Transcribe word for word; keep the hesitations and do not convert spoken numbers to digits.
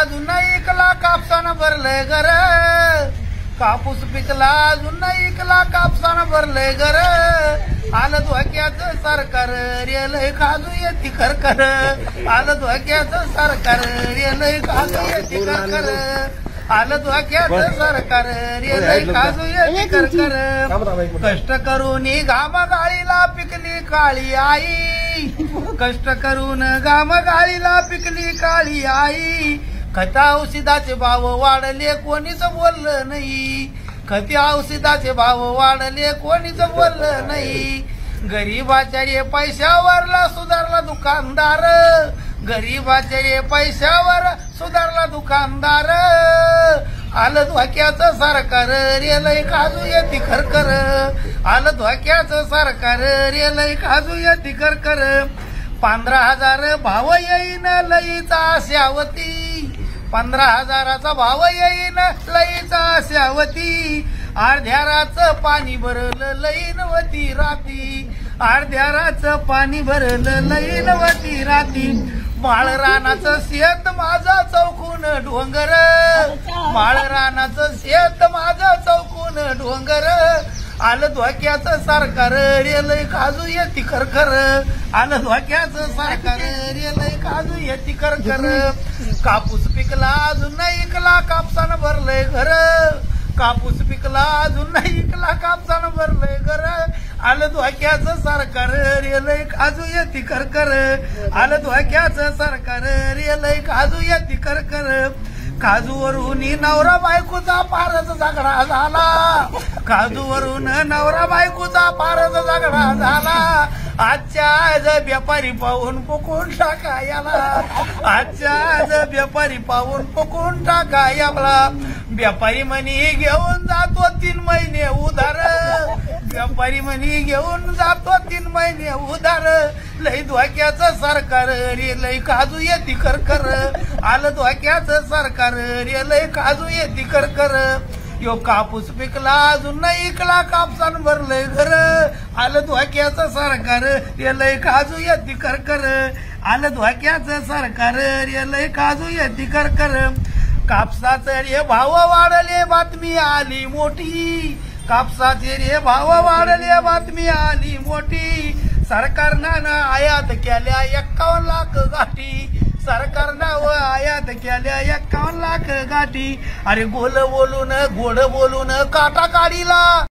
अजून इकला कापसानं भरलंय घर, कापूस पिकला अजून इकला कापसानं भरलंय घर, आलं धोक्याचं सरकार रेलय खाजू येती खरखर, आलं धोक्याचं सरकार रेलय खाजू येती खरखर, आलं धोक्याचं सरकार रेलय खाजू येती खरखर, कष्ट करून घाम गाळीला पिकली काळी आई, कष्ट करून घाम गाळीला पिकली काळी आई, खता औषधाचे भाव वाढले कोणीच बोललं नाही, खती औषधाचे भाव वाढले कोणीच बोललं नाही, गरीबाच्या रे पैशावरला सुधारला दुकानदार, गरीबाच्या रे पैशावर सुधारला दुकानदार, आलं धोक्याचं सरकार रेलय खाजू येती खरखर, आलं धोक्याचं सरकार रेलय खाजू येती खरखर, पंधरा हजार भाव येईन लईचा आशावती, पंधरा हजाराचा भाव येईन लईचा आशावती, अर्ध्याराचं पाणी भरलं लईनवती राती, अर्ध्याराचं पाणी भरलं लईनवती राती, माळरानाचं शेत माझा चौकून डोंगर, माळरानाचं शेत माझा चौकून डोंगर, आलं धोक्याचं सरकार रेलय खाजू येती खरखर, आलं धोक्याचं सरकार रेलय खाजू येती खरखर, कापूस पिकला अजून इकला कापसानं भरलंय घर, कापूस पिकला अजून इकला कापसानं भरलंय घर, आलं धोक्याचं सरकार रेलय खाजू येती खरखर, आलं धोक्याचं सरकार रेलय खाजू येती खरखर, काजूवरून नवरा बायकोचा फारच झगडा झाला, काजूवरून नवरा बायकोचा फारच झगडा झाला, आजच्या आज व्यापारी पाहून पुकून टाका याला, आजच्या आज व्यापारी पाहून पुकून टाका याला, व्यापारी म्हणी घेऊन जातो तीन महिने उधार, व्यापारी म्हणी घेऊन जातो तीन महिने उधार, लई धोक्याचं सरकार रेलय खाजू येती खरखर, आलं धोक्याचं सरकार रेलय खाजू येती खरखर, यो कापूस पिकला अजून इकला कापसानं भरलंय घर, आलं धोक्याचं सरकार रेलय खाजू येती खरखर, आलं धोक्याचं सरकार रेलय खाजू येती खरखर, कापसाचे रे भाव वाढले बातमी आली मोठी, कापसाचे रे भाव वाढले बातमी आली मोठी, सरकारनं आयात केल्या एक्कावन्न लाख गाठी, सरकारनं आयात केल्या एक्कावन्न लाख गाठी, अरे गोल बोलून गोड बोलून काटा काढीला